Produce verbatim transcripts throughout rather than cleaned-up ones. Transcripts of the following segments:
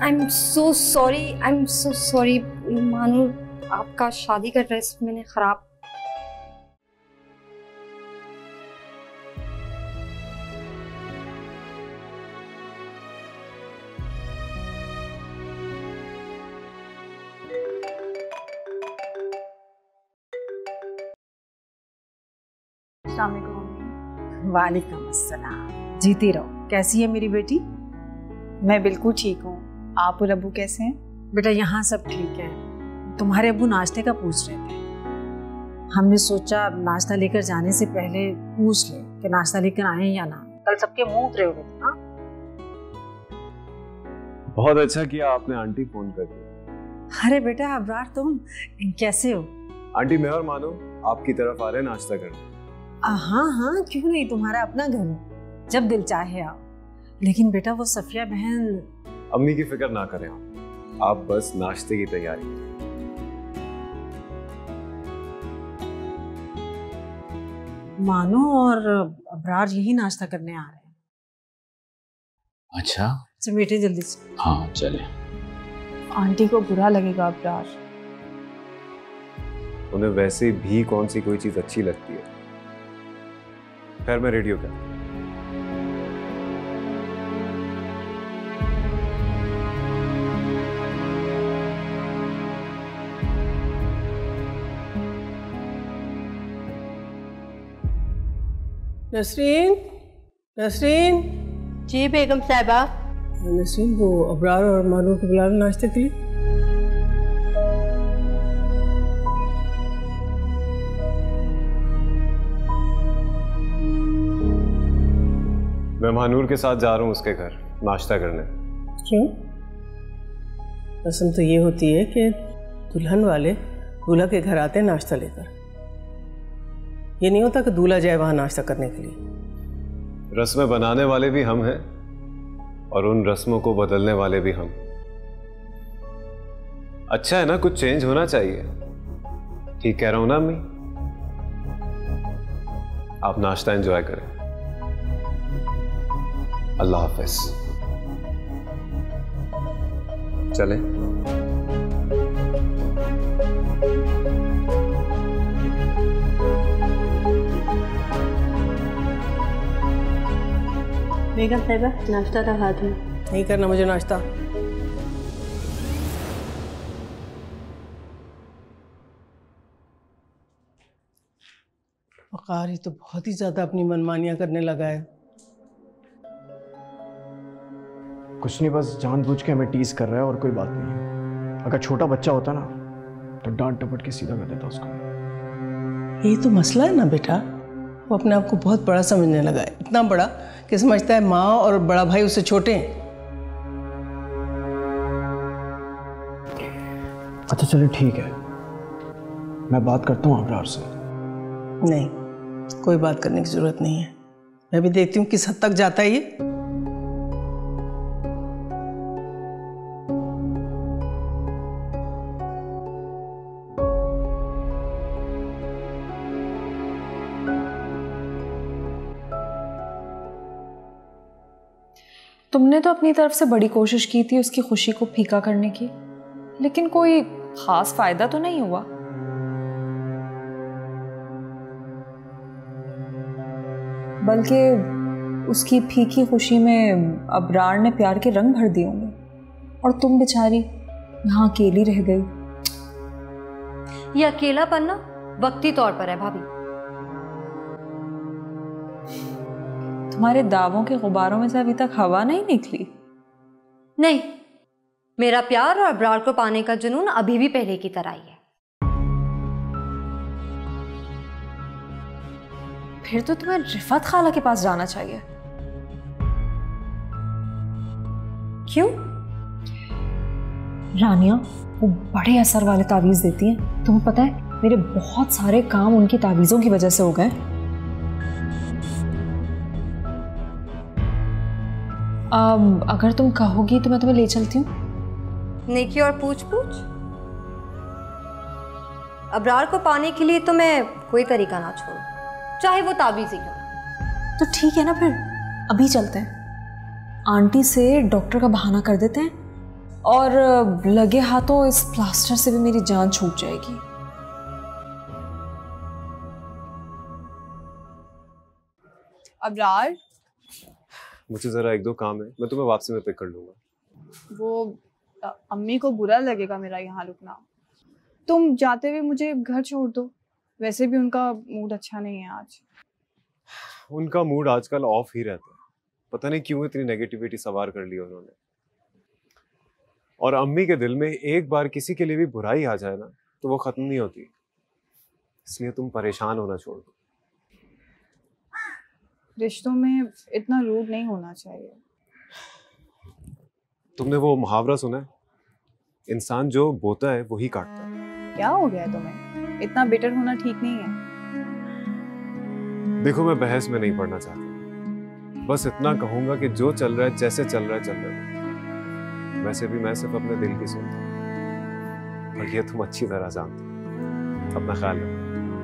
I am so sorry, I am so sorry Manu, आपका शादी का ड्रेस मैंने खराब। वालेकुम अस्सलाम। जीती रहो। कैसी है मेरी बेटी? मैं बिल्कुल ठीक हूँ। आप और अब्बू कैसे हैं? बेटा यहाँ सब ठीक है। तुम्हारे अब्बू नाश्ते का पूछ रहे थे। हमने सोचा नाश्ता लेकर जाने से पहले पूछ ले कि नाश्ता लेकर आए या ना। कल सबके मुंह उतरे हुए थे ना। बहुत अच्छा किया आपने आंटी फोन कर दिया। अरे बेटा अबरार तुम कैसे हो? आंटी मैं और मानो आपकी तरफ आ रहे हैं नाश्ता करने। हाँ हाँ क्यों नहीं, तुम्हारा अपना घर है, जब दिल चाहे आओ। लेकिन बेटा वो सफिया बहन। अम्मी की फिक्र ना करें आप, आप बस नाश्ते की तैयारी करें। मानो और अबरार यही नाश्ता करने आ रहे हैं। अच्छा तो बेटे जल्दी से। हाँ चले। आंटी को बुरा लगेगा अबरार। उन्हें वैसे भी कौन सी कोई चीज अच्छी लगती है। खैर मैं रेडियो कर। नसरीन, नसरीन। जी बेगम साहिबा। नसरीन वो अबरार और मानो को बुला लो नाश्ते के लिए। मैं महानूर के साथ जा रहा हूँ उसके घर नाश्ता करने। क्यों? रस्म तो ये होती है कि दुल्हन वाले दूल्हा के घर आते हैं नाश्ता लेकर। ये नहीं होता कि दूल्हा जाए वहां नाश्ता करने के लिए। रस्में बनाने वाले भी हम हैं और उन रस्मों को बदलने वाले भी हम। अच्छा है ना, कुछ चेंज होना चाहिए। ठीक कह रहा हूं ना अम्मी? आप नाश्ता एंजॉय करें। अल्लाह हाफिज। चले। बेगम साहिबा नाश्ता का हाथ में। नहीं करना मुझे नाश्ता। वक़ार ही तो बहुत ही ज्यादा अपनी मनमानियां करने लगा है। कुछ नहीं, बस जानबूझ के हमें टीज कर रहा है और कोई बात नहीं। अगर छोटा बच्चा होता ना तो डांट टपट के सीधा कर देता उसको। यही तो मसला है ना बेटा, वो अपने आप को बहुत बड़ा समझने लगा है। इतना बड़ा कि समझता है माँ और बड़ा भाई उससे छोटे हैं। अच्छा चलो ठीक है, मैं बात करता हूँ अबरार से। नहीं, कोई बात करने की जरूरत नहीं है। मैं भी देखती हूँ किस हद तक जाता है ये। तुमने तो अपनी तरफ से बड़ी कोशिश की थी उसकी खुशी को फीका करने की, लेकिन कोई खास फायदा तो नहीं हुआ। बल्कि उसकी फीकी खुशी में अबरार ने प्यार के रंग भर दिए होंगे और तुम बेचारी यहाँ अकेली रह गई। ये अकेलापन ना वक्ती तौर पर है भाभी। तुम्हारे दावों के गुब्बारों में से अभी तक हवा नहीं निकली? नहीं, मेरा प्यार और अबरार को पाने का जुनून अभी भी पहले की तरह ही है। फिर तो तुम्हें रिफत खाला के पास जाना चाहिए। क्यों? रानिया वो बड़े असर वाले तावीज़ देती हैं। तुम्हें पता है मेरे बहुत सारे काम उनकी तावीज़ों की वजह से हो गए। अब अगर तुम कहोगी तो मैं तुम्हें ले चलती हूँ। नेकी और पूछ पूछ। अबरार को पाने के लिए तो मैं कोई तरीका ना छोड़ूं, चाहे वो ताबीज़ ही क्यों। तो ठीक है ना, फिर अभी चलते हैं। आंटी से डॉक्टर का बहाना कर देते हैं और लगे हाथों इस प्लास्टर से भी मेरी जान छूट जाएगी। अबरार, मुझे जरा एक दो काम है, मैं तुम्हें वापसी में पिक कर लूंगा। वो अ, अम्मी को बुरा लगेगा मेरा यहाँ रुकना। तुम जाते हुए मुझे घर छोड़ दो, वैसे भी उनका मूड अच्छा नहीं है आज। उनका मूड आजकल ऑफ ही रहता है, पता नहीं क्यों इतनी नेगेटिविटी सवार कर ली उन्होंने। और अम्मी के दिल में एक बार किसी के लिए भी बुराई आ जाए ना तो वो खत्म नहीं होती, इसलिए तुम परेशान होना छोड़ दो। रिश्तों में इतना रूड नहीं होना चाहिए। तुमने वो मुहावरा सुना है, इंसान जो बोता है वही काटता है। क्या हो गया तुम्हें? इतना बिटर होना ठीक नहीं है। देखो, मैं बहस में नहीं पढ़ना चाहता, बस इतना कहूंगा कि जो चल रहा है, जैसे चल रहा है चल रहा है। वैसे भी मैं सिर्फ अपने दिल की सुनता हूं, और ये तुम अच्छी तरह जानते हो। अपना ख्याल रखो।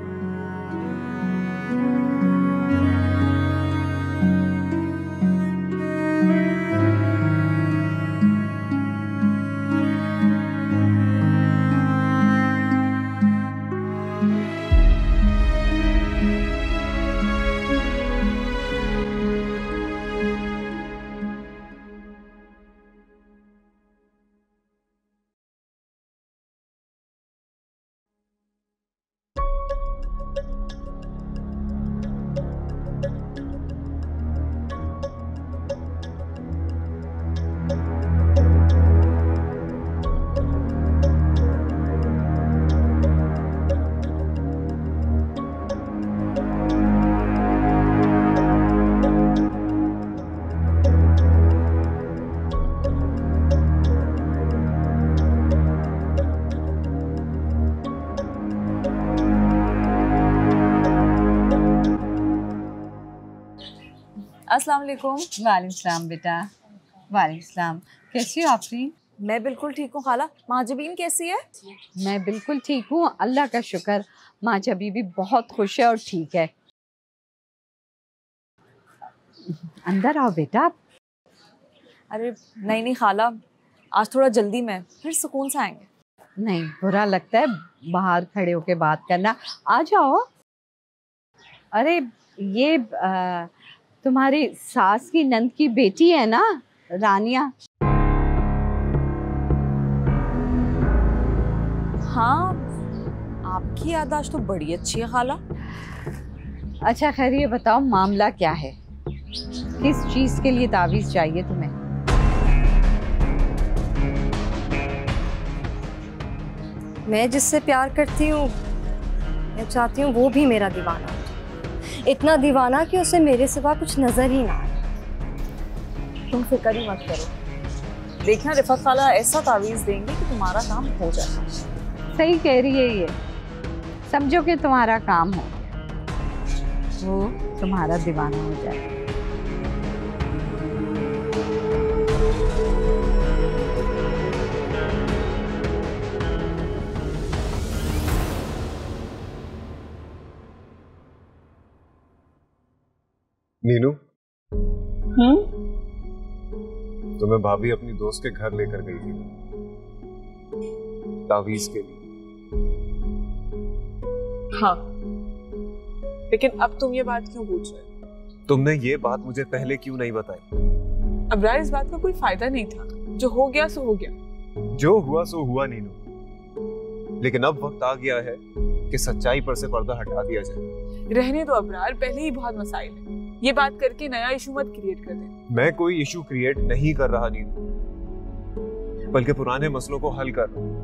अस्सलाम वालेकुम। वालेकुम सलाम बेटा। वालेकुम सलाम। कैसी हो आफरीन? मैं बिल्कुल ठीक हूँ खाला। माजबीन कैसी है? मैं बिल्कुल ठीक हूँ, अल्लाह का शुक्र। माँ जबी भी बहुत खुश है और ठीक है। अंदर आओ बेटा। अरे नहीं नहीं खाला, आज थोड़ा जल्दी में, फिर सुकून से आएंगे। नहीं, बुरा लगता है बाहर खड़े होके बात करना। आ जाओ। अरे ये आ, तुम्हारी सास की नंद की बेटी है ना, रानिया? हाँ, आपकी याददाश्त तो बड़ी अच्छी है खाला। अच्छा खैर, ये बताओ मामला क्या है? किस चीज़ के लिए तावीज़ चाहिए तुम्हें? मैं जिससे प्यार करती हूँ, मैं चाहती हूँ वो भी मेरा दीवाना हो, इतना दीवाना कि उसे मेरे सिवा कुछ नजर ही ना आए। तुम फिक्र ही मत करो, देखना रिफत खाला ऐसा तावीज़ देंगे कि तुम्हारा काम हो जाएगा। सही कह रही है ये। समझो कि तुम्हारा काम हो, वो तुम्हारा दीवाना हो जाए। नीनू, हम्म? तुम्हें भाभी अपनी दोस्त के घर लेकर गई थी तावीज के लिए। हाँ, लेकिन अब तुम ये बात क्यों पूछ रहे हो? तुमने ये बात मुझे पहले क्यों नहीं बताई? अबरार, इस बात का कोई फायदा नहीं था। जो हो गया सो हो गया। जो हुआ सो हुआ नीनू, लेकिन अब वक्त आ गया है कि सच्चाई पर से पर्दा हटा दिया जाए। रहने दो अबरार, पहले ही बहुत मसाइल है। ये बात करके नया इशू मत क्रिएट कर दे। मैं कोई इशू क्रिएट नहीं कर रहा नीनू, बल्कि पुराने मसलों को हल कर रहा हूं।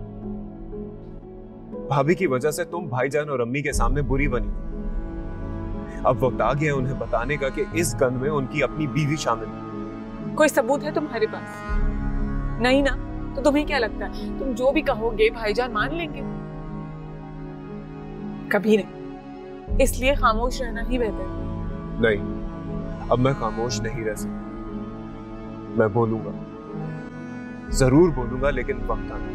भाभी की वजह से तुम भाईजान और अम्मी के सामने बुरी बनी। अब वक्त आ गया है उन्हें बताने का कि इस गन में उनकी अपनी बीवी शामिल है। कोई सबूत है तुम्हारे पास? नहीं ना, तो तुम्हें क्या लगता है तुम जो भी कहोगे भाईजान मान लेंगे? कभी नहीं। इसलिए खामोश रहना ही बेहतर है। नहीं, अब मैं खामोश नहीं रह सकता। मैं बोलूंगा, जरूर बोलूंगा, लेकिन वक्त आना।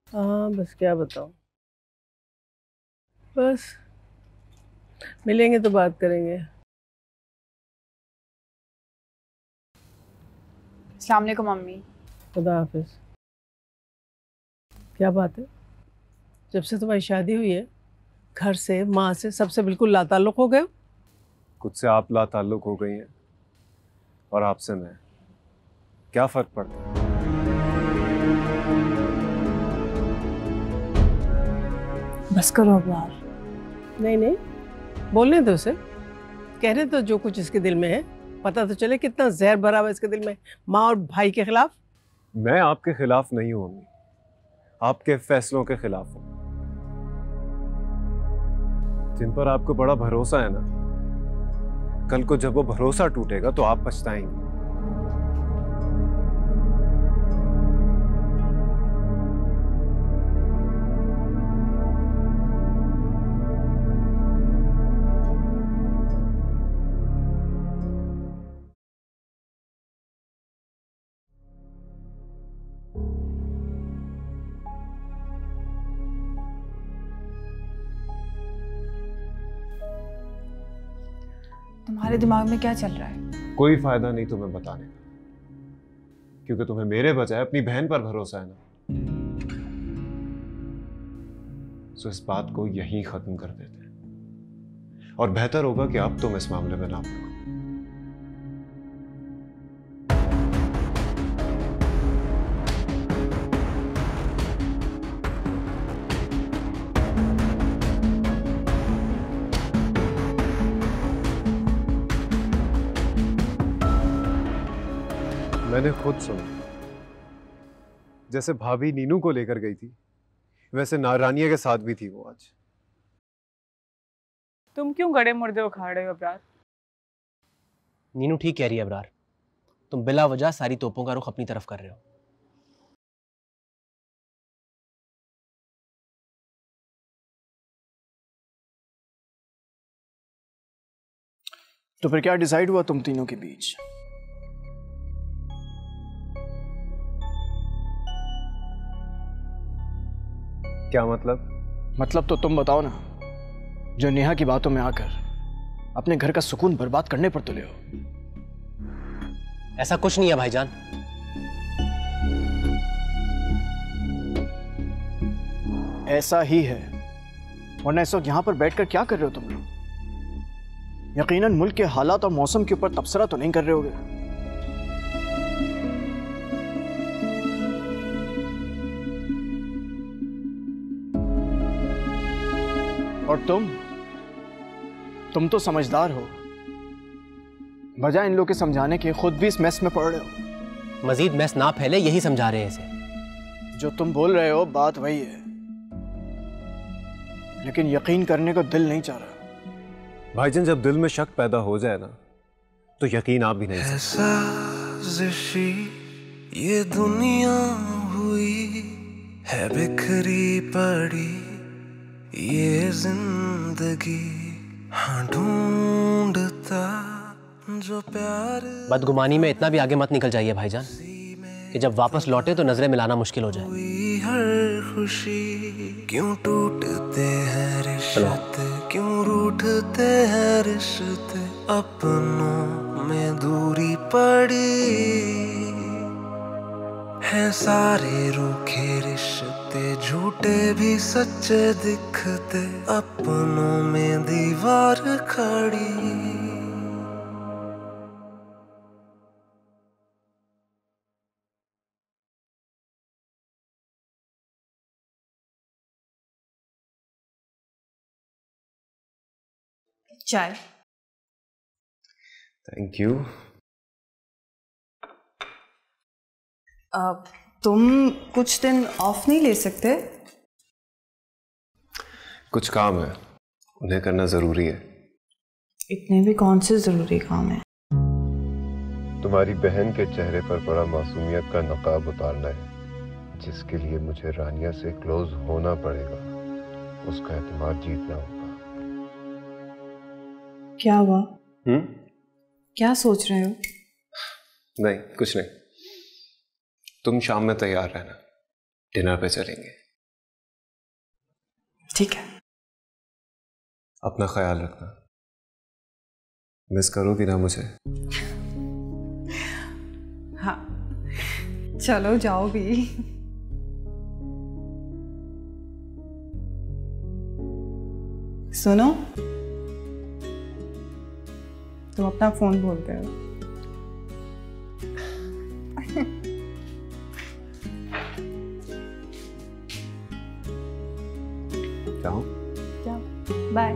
हाँ बस क्या बताऊँ, बस मिलेंगे तो बात करेंगे। अस्सलाम वालेकुम मम्मी। खुदा हाफिज। क्या बात है, जब से तुम्हारी शादी हुई है घर से, माँ से, सबसे बिल्कुल लाताल्लुक हो गए हो? खुद से आप लाताल्लुक हो गई हैं और आपसे मैं, क्या फर्क पड़ता है? बस करो अब यार। नहीं नहीं, बोलने दो उसे, कहने दो जो कुछ इसके दिल में है, पता तो चले कितना जहर भरा हुआ इसके दिल में माँ और भाई के खिलाफ। मैं आपके खिलाफ नहीं हूं अम्मी, आपके फैसलों के खिलाफ हूं, जिन पर आपको बड़ा भरोसा है ना। कल को जब वो भरोसा टूटेगा तो आप पछताएंगे। तुम्हारे दिमाग में क्या चल रहा है? कोई फायदा नहीं तुम्हें बताने का, क्योंकि तुम्हें मेरे बजाय अपनी बहन पर भरोसा है ना। सो इस बात को यहीं खत्म कर देते हैं, और बेहतर होगा कि अब तुम इस मामले में ना पड़ो। मैंने खुद सुना, जैसे भाभी नीनू को लेकर गई थी, वैसे नारानिया के साथ भी थी वो आज। तुम क्यों गड़े मुर्दे उखाड़ रहे हो अबरार? नीनू ठीक कह रही है अबरार, तुम बिला वजह सारी तोपों का रुख अपनी तरफ कर रहे हो। तो फिर क्या डिसाइड हुआ तुम तीनों के बीच? क्या मतलब? मतलब तो तुम बताओ ना, जो नेहा की बातों में आकर अपने घर का सुकून बर्बाद करने पर तुले हो। ऐसा कुछ नहीं है भाईजान। ऐसा ही है, वरना इस वक्त यहां पर बैठकर क्या कर रहे हो तुम लोग? यकीनन मुल्क के हालात और मौसम के ऊपर तबसरा तो नहीं कर रहे होगे। और तुम तुम तो समझदार हो, बजाय इन लोगों के समझाने के खुद भी इस मैस में पड़ रहे हो। मजीद मैस ना फैले यही समझा रहे हैं इसे। जो तुम बोल रहे हो बात वही है, लेकिन यकीन करने को दिल नहीं चाह रहा। भाईजान, जब दिल में शक पैदा हो जाए ना, तो यकीन आप भी नहीं सकते। ये दुनिया हुई है बिखरी पड़ी, ये जिंदगी हाँ ढूंढता जो प्यार। बदगुमानी में इतना भी आगे मत निकल जाइए भाईजान, कि जब वापस लौटे तो नजरें मिलाना मुश्किल हो जाए। हर खुशी क्यों टूटते हैं रिश्ते, क्यों रूठते हैं रिश्ते, अपनों में दूरी पड़ी है। सारे रूखे रिश्ते झूठे भी सच्चे दिखते, अपनों में दीवार खड़ी। चाय। Thank you. अब तुम कुछ दिन ऑफ नहीं ले सकते? कुछ काम है, उन्हें करना जरूरी है। इतने भी कौन से जरूरी काम है? तुम्हारी बहन के चेहरे पर बड़ा मासूमियत का नकाब उतारना है, जिसके लिए मुझे रानिया से क्लोज होना पड़ेगा, उसका एतमाद जीतना होगा। क्या हुआ? हम्म? क्या सोच रहे हो? नहीं, कुछ नहीं। तुम शाम में तैयार रहना, डिनर पे चलेंगे। ठीक है। अपना ख्याल रखना। मिस करोगी ना मुझे? हाँ, चलो जाओ भी। सुनो, तुम अपना फोन भूल गए हो। जाओ जाओ, bye.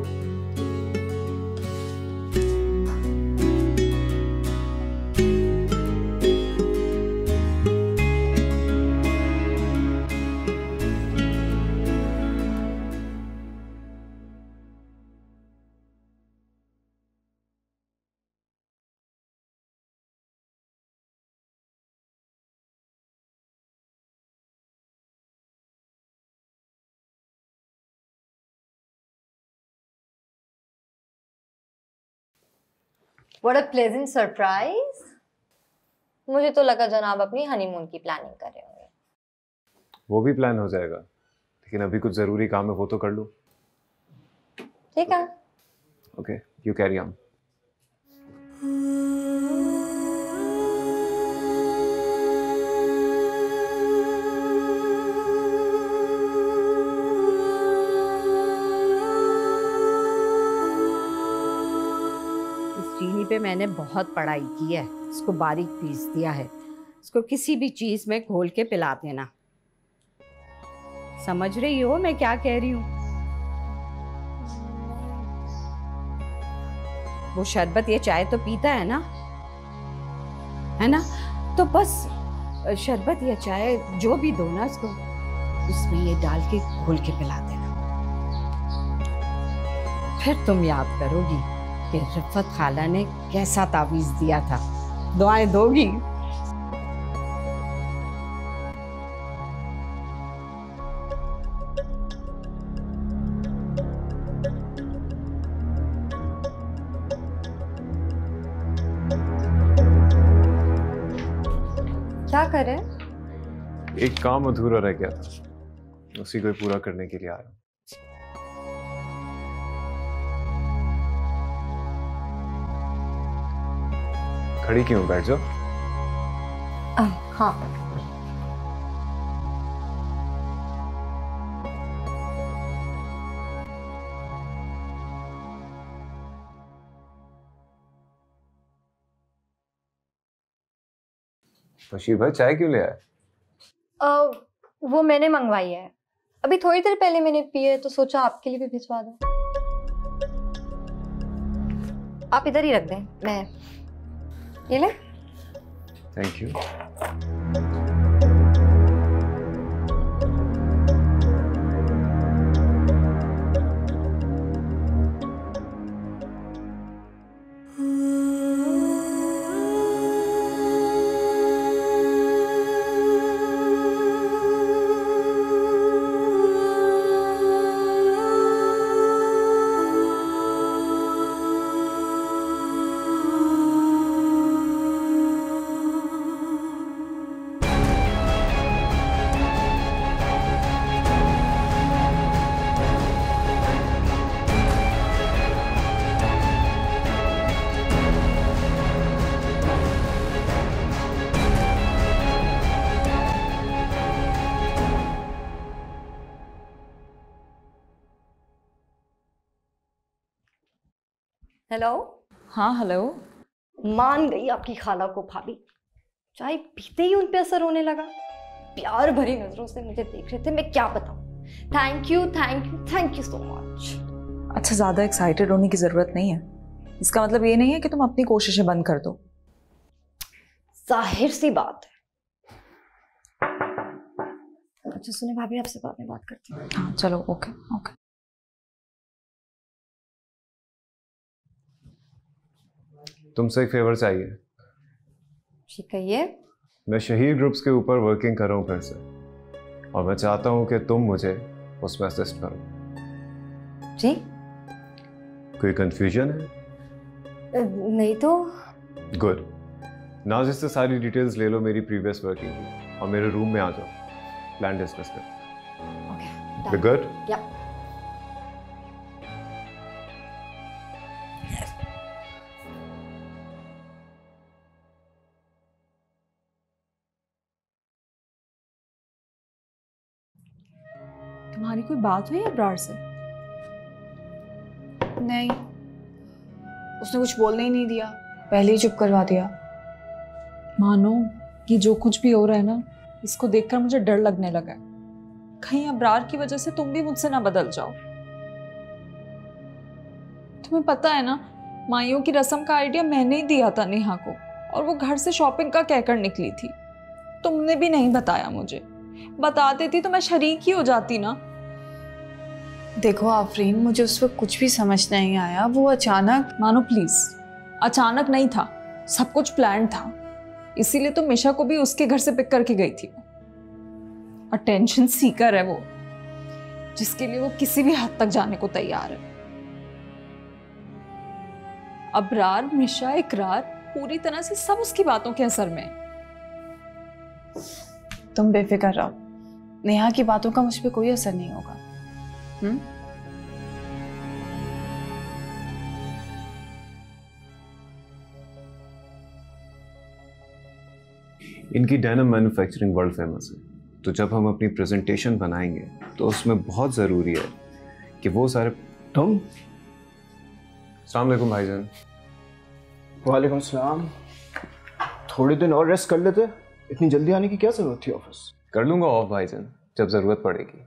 What a pleasant surprise! मुझे तो लगा जनाब अपनी हनीमून की प्लानिंग कर रहे होंगे। वो भी प्लान हो जाएगा, लेकिन अभी कुछ जरूरी काम है, वो तो कर लूं। ठीक है। Okay, you carry on. चीनी पे मैंने बहुत पढ़ाई की है, इसको बारीक पीस दिया है। इसको किसी भी चीज में घोल के पिला देना। समझ रही हो मैं क्या कह रही हूँ? वो शरबत ये चाय तो पीता है ना, है ना? तो बस शरबत या चाय जो भी दो ना उसको, उसमें ये डाल के घोल के पिला देना। फिर तुम याद करोगी कि रफ़त खाला ने कैसा तावीज़ दिया था। दुआएं दोगी? क्या करे? एक काम अधूरा रह गया था, उसी को पूरा करने के लिए आया। खड़ी क्यों? बैठ जाओ। आ, हाँ। बशीर भाई चाय क्यों ले आए? आ, वो मैंने मंगवाई है, अभी थोड़ी देर पहले मैंने पी है, तो सोचा आपके लिए भी भिजवा दूं। आप इधर ही रख दें, मैं ये ले। Thank you. हेलो। हाँ हेलो। मान गई आपकी खाला को भाभी, चाय पीते ही उन पे असर होने लगा। प्यार भरी नजरों से मुझे देख रहे थे, मैं क्या बताऊं। Thank you thank you thank you so much. अच्छा, ज्यादा एक्साइटेड होने की जरूरत नहीं है। इसका मतलब ये नहीं है कि तुम अपनी कोशिशें बंद कर दो। जाहिर सी बात है। अच्छा सुने भाभी, आपसे बाद में बात करती हूँ। हाँ चलो, ओके ओके। तुमसे एक फेवर चाहिए। ठीक कहिए। मैं शहीद ग्रुप्स के ऊपर वर्किंग कर रहा हूँ फिर से, और मैं चाहता हूँ कि तुम मुझे उसमें असिस्ट करो। जी? कोई कंफ्यूजन है? नहीं तो। गुड। नाजिर से सारी डिटेल्स ले लो मेरी प्रीवियस वर्किंग की, और मेरे रूम में आ जाओ, प्लान डिस्कस कर। ओके। गुड? या। तुम्हारी कोई बात हुई अब्रार से? नहीं, उसने कुछ बोलने ही नहीं दिया, पहले ही चुप करवा दिया। मानो ये जो कुछ भी हो रहा है ना, इसको देखकर मुझे डर लगने लगा है। कहीं अब्रार की वजह से तुम भी मुझसे ना बदल जाओ। तुम्हें पता है ना, माइयों की रस्म का आइडिया मैंने ही दिया था नेहा को, और वो घर से शॉपिंग का कहकर निकली थी। तुमने भी नहीं बताया मुझे, बता देती तो मैं शरीक ही हो जाती ना। देखो आफरीन, मुझे उस वक्त कुछ भी समझ नहीं आया, वो अचानक। मानो प्लीज, अचानक नहीं था, सब कुछ प्लान था। इसीलिए तो मिशा को भी उसके घर से पिक करके गई थी। अटेंशन सीकर है वो, जिसके लिए वो किसी भी हद तक जाने को तैयार है। अबरार, मिशा, इकरार, पूरी तरह से सब उसकी बातों के असर में है। तुम बेफिक्र रहो, नेहा की बातों का मुझ पे कोई असर नहीं होगा। हम्म? इनकी डेनिम मैन्युफैक्चरिंग वर्ल्ड फेमस है, तो जब हम अपनी प्रेजेंटेशन बनाएंगे तो उसमें बहुत ज़रूरी है कि वो सारे। तुम? अस्सलाम वालेकुम भाईजान। वालेकुम सलाम। थोड़े दिन और रेस्ट कर लेते, इतनी जल्दी आने की क्या जरूरत थी ऑफिस? कर लूंगा ऑफ भाईजान, जब जरूरत पड़ेगी।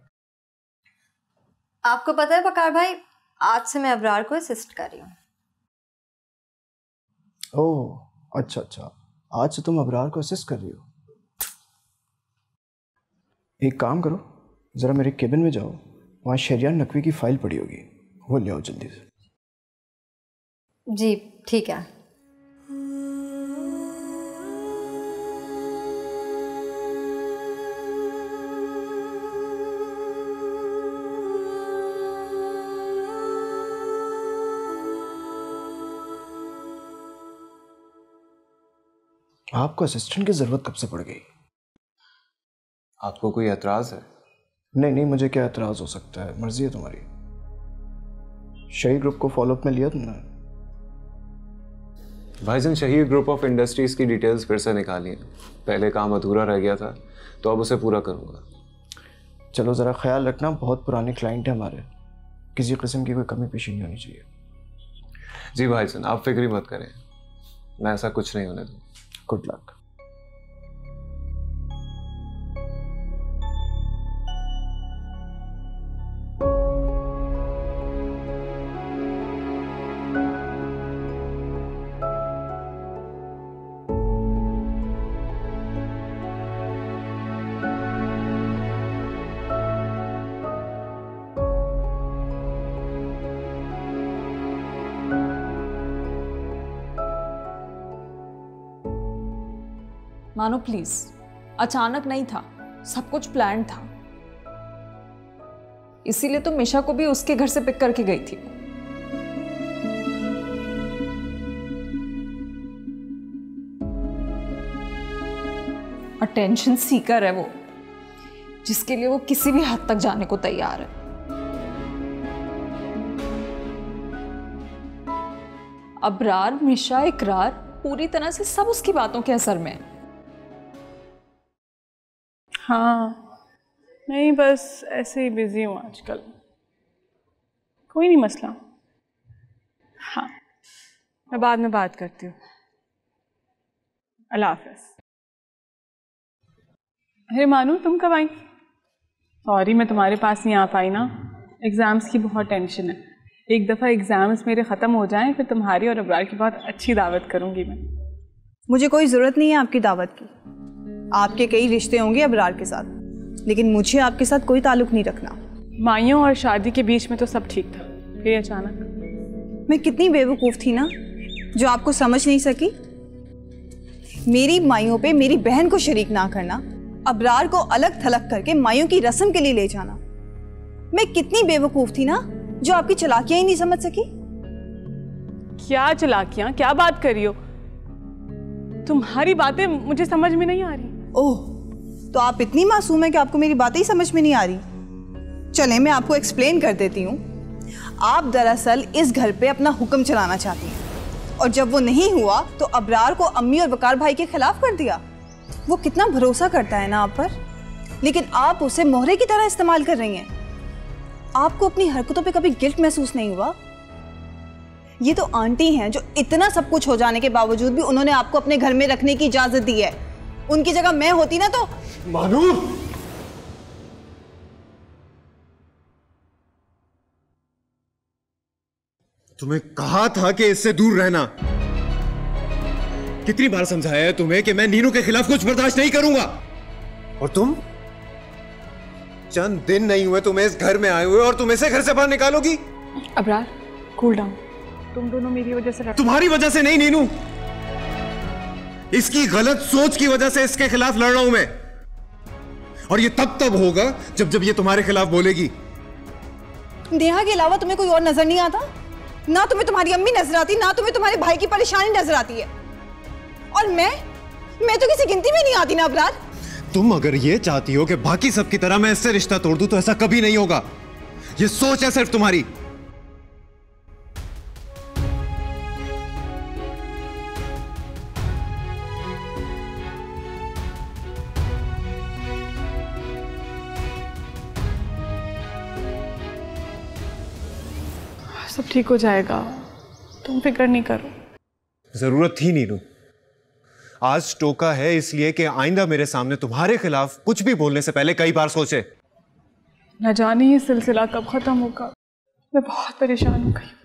आपको पता है बकार भाई, आज से मैं अबरार को असिस्ट कर रही हूँ। ओह अच्छा अच्छा, आज से तुम अबरार को असिस्ट कर रही हो। एक काम करो, ज़रा मेरे केबिन में जाओ, वहाँ शरियान नकवी की फाइल पड़ी होगी, वो ले आओ जल्दी से। जी ठीक है। आपको असिस्टेंट की जरूरत कब से पड़ गई? आपको कोई एतराज है? नहीं नहीं, मुझे क्या एतराज हो सकता है, मर्जी है तुम्हारी। शही ग्रुप को फॉलोअप में लिया तुमने? भाईजान, शही ग्रुप ऑफ इंडस्ट्रीज की डिटेल्स फिर से निकाली हैं। पहले काम अधूरा रह गया था, तो अब उसे पूरा करूंगा। चलो ज़रा ख्याल रखना, बहुत पुराने क्लाइंट हैं हमारे, किसी किस्म की कोई कमी पेशी नहीं होनी चाहिए। जी भाईजान, आप फिक्र मत करें, मैं ऐसा कुछ नहीं होने दूँ। Good luck. मानो प्लीज, अचानक नहीं था, सब कुछ प्लान था। इसीलिए तो मिशा को भी उसके घर से पिक करके गई थी। अटेंशन सीकर है वो, जिसके लिए वो किसी भी हद तक जाने को तैयार है। अबरार, मिशा, इकरार, पूरी तरह से सब उसकी बातों के असर में है। हाँ, नहीं बस ऐसे ही बिजी हूँ आजकल, कोई नहीं मसला। हाँ, मैं बाद में बात करती हूँ। अल्लाह हाफ़िज़। अरे मानू, तुम कब आई? सॉरी मैं तुम्हारे पास नहीं आ पाई ना, एग्ज़ाम्स की बहुत टेंशन है। एक दफ़ा एग्ज़ाम्स मेरे ख़त्म हो जाएं, फिर तुम्हारी और अबरार की बहुत अच्छी दावत करूँगी मैं। मुझे कोई ज़रूरत नहीं है आपकी दावत की। आपके कई रिश्ते होंगे अबरार के साथ, लेकिन मुझे आपके साथ कोई ताल्लुक नहीं रखना। माइयों और शादी के बीच में तो सब ठीक था, फिर अचानक। मैं कितनी बेवकूफ़ थी ना, जो आपको समझ नहीं सकी। मेरी माइयों पे मेरी बहन को शरीक ना करना, अबरार को अलग थलग करके माइयों की रस्म के लिए ले जाना। मैं कितनी बेवकूफ़ थी ना, जो आपकी चालाकियां ही नहीं समझ सकी। क्या चालाकियां? क्या बात कर रही हो? तुम्हारी बातें मुझे समझ में नहीं आ रही। ओह, तो आप इतनी मासूम है कि आपको मेरी बातें ही समझ में नहीं आ रही। चलें मैं आपको एक्सप्लेन कर देती हूँ। आप दरअसल इस घर पे अपना हुक्म चलाना चाहती हैं, और जब वो नहीं हुआ तो अबरार को अम्मी और बकार भाई के खिलाफ कर दिया। वो कितना भरोसा करता है ना आप पर, लेकिन आप उसे मोहरे की तरह इस्तेमाल कर रही हैं। आपको अपनी हरकतों पे कभी गिल्ट महसूस नहीं हुआ? ये तो आंटी हैं जो इतना सब कुछ हो जाने के बावजूद भी उन्होंने आपको अपने घर में रखने की इजाजत दी है। उनकी जगह मैं होती ना तो। मानू, तुम्हें कहा था कि इससे दूर रहना। कितनी बार समझाया है तुम्हें कि मैं नीनू के खिलाफ कुछ बर्दाश्त नहीं करूंगा, और तुम चंद दिन नहीं हुए तुम्हें इस घर में आए हुए और तुम इसे घर से बाहर निकालोगी? Abrar, cool down. तुम दोनों मेरी वजह से लड़... तुम्हारी वजह से नहीं नीनू, इसकी गलत सोच की वजह से इसके खिलाफ लड़ रहा हूं मैं। और ये तब तब होगा जब जब ये तुम्हारे खिलाफ बोलेगी। नेहा के अलावा तुम्हें कोई और नजर नहीं आता? ना तुम्हें तुम्हारी अम्मी नजर आती, ना तुम्हें तुम्हारे भाई की परेशानी नजर आती है। और मैं मैं तो किसी गिनती में नहीं आती ना अबरार। तुम अगर ये चाहती हो कि बाकी सब की तरह मैं इससे रिश्ता तोड़ दूं तो ऐसा कभी नहीं होगा। ये सोच है सिर्फ तुम्हारी। सब ठीक हो जाएगा, तुम फिक्र नहीं करो। जरूरत थी नीनू। आज टोका है इसलिए कि आइंदा मेरे सामने तुम्हारे खिलाफ कुछ भी बोलने से पहले कई बार सोचे। न जाने ये सिलसिला कब खत्म होगा। मैं बहुत परेशान हो गई।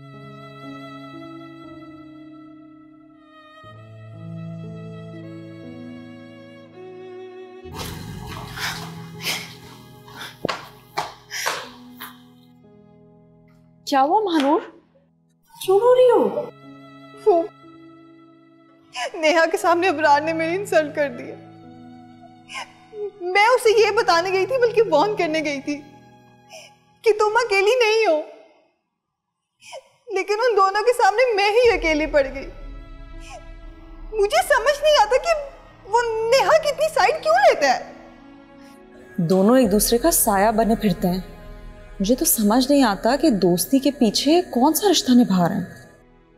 क्या हुआ महानूर? क्यों रो रही हो? वो नेहा के सामने अबरार ने मेरी इंसल्ट कर दी। मैं उसे ये बताने गई थी, बल्कि वार्न करने गई थी कि तुम अकेली नहीं हो, लेकिन उन दोनों के सामने मैं ही अकेली पड़ गई। मुझे समझ नहीं आता कि वो नेहा की इतनी साइड क्यों लेता है। दोनों एक दूसरे का साया बने फिरते हैं। मुझे तो समझ नहीं आता कि दोस्ती के पीछे कौन सा रिश्ता निभा रहे हैं।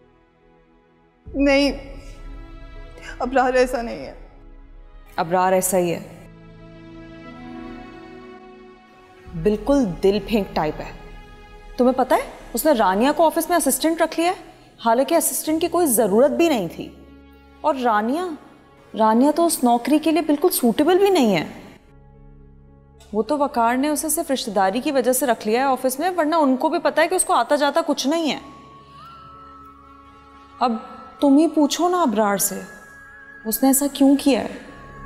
नहीं, अबरार ऐसा नहीं है। अबरार ऐसा ही है, बिल्कुल दिल फेंक टाइप है। तुम्हें पता है उसने रानिया को ऑफिस में असिस्टेंट रख लिया है, हालांकि असिस्टेंट की कोई ज़रूरत भी नहीं थी। और रानिया रानिया तो उस नौकरी के लिए बिल्कुल सूटेबल भी नहीं है। वो तो वकार ने उसे सिर्फ रिश्तेदारी की वजह से रख लिया है ऑफिस में, वरना उनको भी पता है कि उसको आता जाता कुछ नहीं है। अब तुम ही पूछो ना अबरार से, उसने ऐसा क्यों किया है?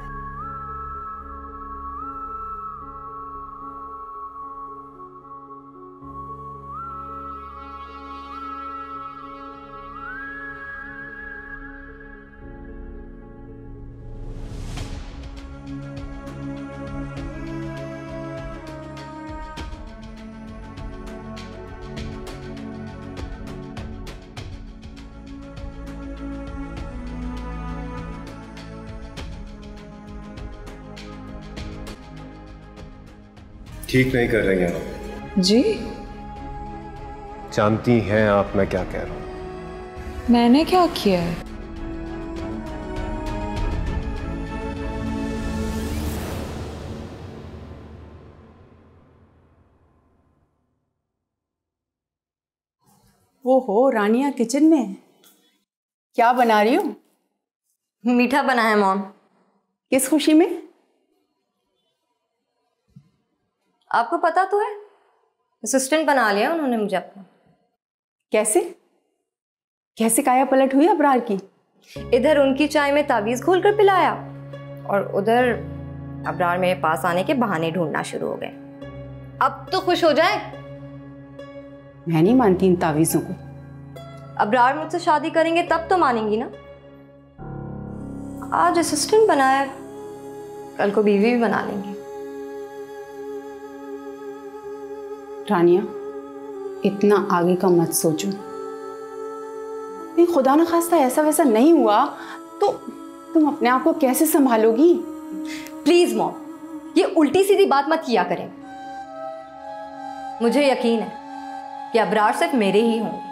ठीक नहीं कर रही हैं आप। जी? जानती हैं आप मैं क्या कह रहा हूं? मैंने क्या किया है? वो हो रानिया किचन में क्या बना रही हो? मीठा बना है मॉम। किस खुशी में? आपको पता तो है, असिस्टेंट बना लिया उन्होंने मुझे अपना। कैसे कैसे काया पलट हुई अबरार की? इधर उनकी चाय में ताबीज घोल कर पिलाया, और उधर अबरार मेरे पास आने के बहाने ढूंढना शुरू हो गए। अब तो खुश हो जाए। मैं नहीं मानती इन तावीज़ों को। अबरार मुझसे शादी करेंगे तब तो मानेंगी ना। आज असिस्टेंट बनाया, कल को बीवी भी बना लेंगे। रानिया, इतना आगे का मत सोचो। नहीं, खुदा न खास्ता ऐसा वैसा नहीं हुआ तो तुम अपने आप को कैसे संभालोगी? प्लीज मॉम, ये उल्टी सीधी बात मत किया करें। मुझे यकीन है कि अबरार सिर्फ मेरे ही होंगे।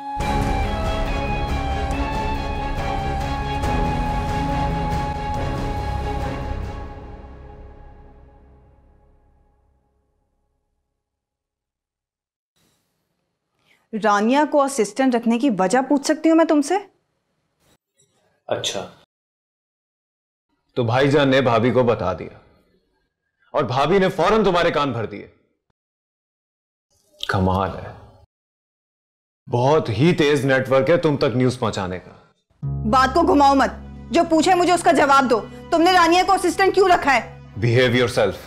रानिया को असिस्टेंट रखने की वजह पूछ सकती हूँ मैं तुमसे? अच्छा, तो भाईजान ने भाभी को बता दिया और भाभी ने फौरन तुम्हारे कान भर दिए। कमाल है, बहुत ही तेज नेटवर्क है तुम तक न्यूज पहुंचाने का। बात को घुमाओ मत, जो पूछे मुझे उसका जवाब दो। तुमने रानिया को असिस्टेंट क्यों रखा है? Behave yourself.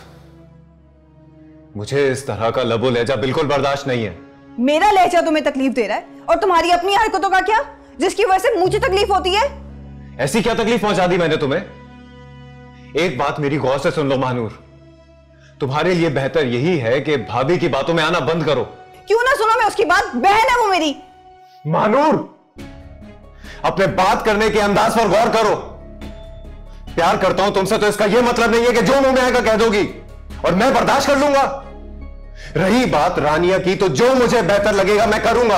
मुझे इस तरह का लबो लहजा बिल्कुल बर्दाश्त नहीं है। मेरा लहजा तुम्हें तकलीफ दे रहा है और तुम्हारी अपनी हरकतों का क्या, जिसकी वजह से मुझे तकलीफ होती है? ऐसी क्या तकलीफ पहुंचा दी मैंने तुम्हें? एक बात मेरी गौर से सुन लो महानूर, तुम्हारे लिए बेहतर यही है कि भाभी की बातों में आना बंद करो। क्यों ना सुनो मैं उसकी बात, बहन है वो मेरी। महानूर, अपने बात करने के अंदाज पर गौर करो। प्यार करता हूं तुमसे तो इसका यह मतलब नहीं है कि जो मुंह में आएगा कह दोगी और मैं बर्दाश्त कर लूंगा। रही बात रानिया की, तो जो मुझे बेहतर लगेगा मैं करूंगा।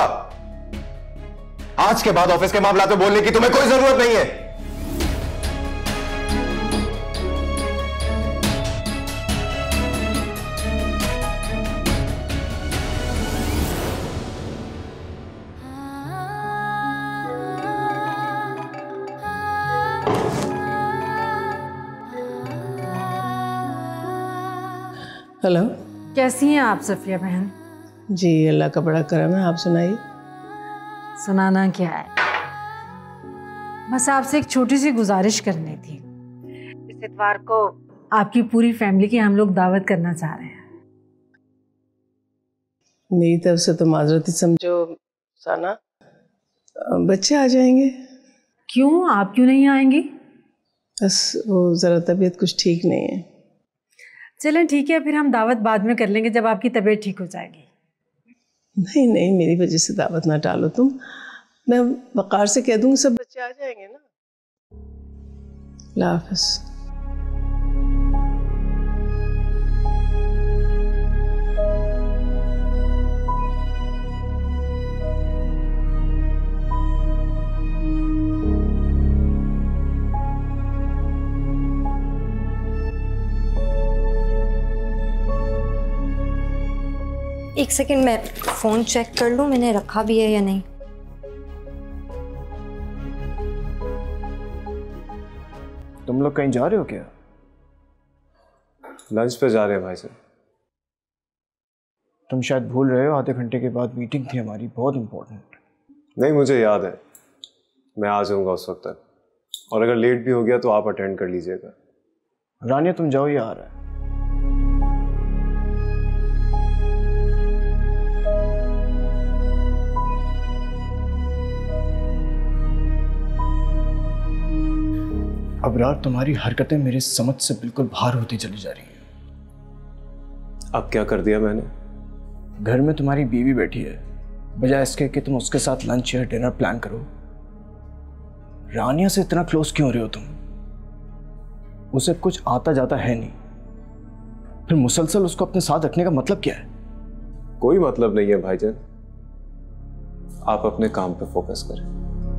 आज के बाद ऑफिस के मामला में बोलने की तुम्हें कोई जरूरत नहीं है। हेलो, कैसी हैं आप सफिया बहन? जी अल्लाह का बड़ा करम है, आप सुनाइए। सुनाना क्या है, बस आपसे एक छोटी सी गुजारिश करनी थी। इस इतवार को आपकी पूरी फैमिली की हम लोग दावत करना चाह रहे हैं। मेरी तरफ से तो माजरत ही समझो साना, बच्चे आ जाएंगे। क्यों, आप क्यों नहीं आएंगी? बस वो ज़रा तबीयत कुछ ठीक नहीं है। चलें ठीक है, फिर हम दावत बाद में कर लेंगे जब आपकी तबीयत ठीक हो जाएगी। नहीं नहीं, मेरी वजह से दावत ना टालो तुम। मैं वकार से कह दूंगी सब बच्चे आ जाएंगे ना। अल्लाह हाफ़िज़। एक सेकंड, मैं फोन चेक कर लूं मैंने रखा भी है या नहीं। तुम लोग कहीं जा रहे हो क्या? लंच पे जा रहे हैं भाई साहब। तुम शायद भूल रहे हो, आधे घंटे के बाद मीटिंग थी हमारी, बहुत इंपॉर्टेंट। नहीं, मुझे याद है, मैं आ जाऊंगा उस वक्त तक, और अगर लेट भी हो गया तो आप अटेंड कर लीजिएगा। रानिया तुम जाओ, ये आ रहा है। अबरार, तुम्हारी हरकतें मेरे समझ से बिल्कुल बाहर होती चली जा रही हैं। अब क्या कर दिया मैंने? घर में तुम्हारी बीवी बैठी है, बजाय इसके कि तुम उसके साथ लंच या डिनर प्लान करो। रानिया से इतना क्लोज क्यों रहे हो तुम? उसे कुछ आता जाता है नहीं, फिर मुसलसल उसको अपने साथ रखने का मतलब क्या है? कोई मतलब नहीं है भाईजान, आप अपने काम पे फोकस करें।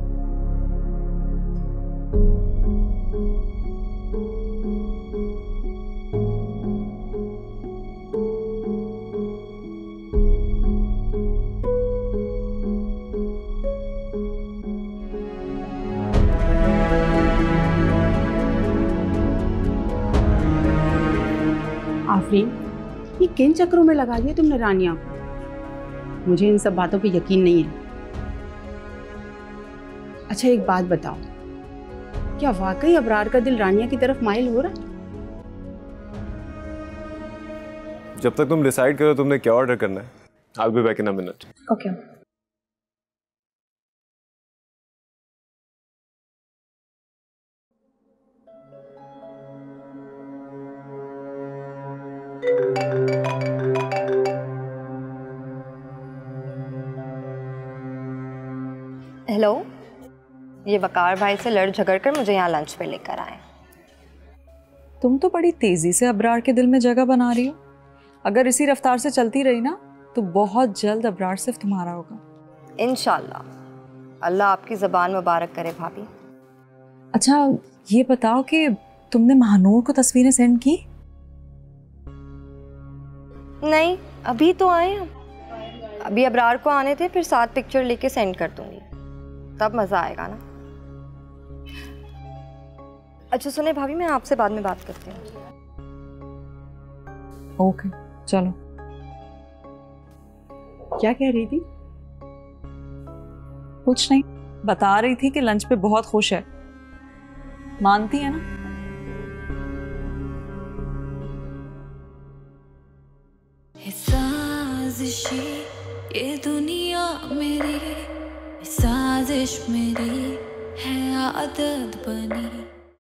आफरीन, ये किन चक्रों में लगा दिया तुमने रानिया को? मुझे इन सब बातों पे यकीन नहीं है। अच्छा एक बात बताओ, क्या वाकई अबरार का दिल रानिया की तरफ माइल हो रहा है? जब तक तुम डिसाइड करो तुमने क्या ऑर्डर करना है, I'll be back in a minute. Okay. Hello, ये वकार भाई से लड़ झगड़ कर मुझे यहाँ लंच पे लेकर आए। तुम तो बड़ी तेजी से अबरार के दिल में जगह बना रही हो। अगर इसी रफ्तार से चलती रही ना तो बहुत जल्द अबरार सिर्फ तुम्हारा होगा। इंशाल्लाह। अल्लाह आपकी ज़बान मुबारक करे भाभी। अच्छा ये बताओ कि तुमने महानूर को तस्वीरें सेंड की? नहीं, अभी तो आए हम। अभी अबरार को आने थे, फिर साथ पिक्चर लेके सेंड कर दूंगी, तब मज़ा आएगा ना। अच्छा सुने भाभी, मैं आपसे बाद में बात करती हूँ। ओके चलो। क्या कह रही थी? कुछ नहीं, बता रही थी कि लंच पे बहुत खुश है। मानती है ना? साजिशी ये दुनिया मेरी, साजिश मेरी है आदत बनी।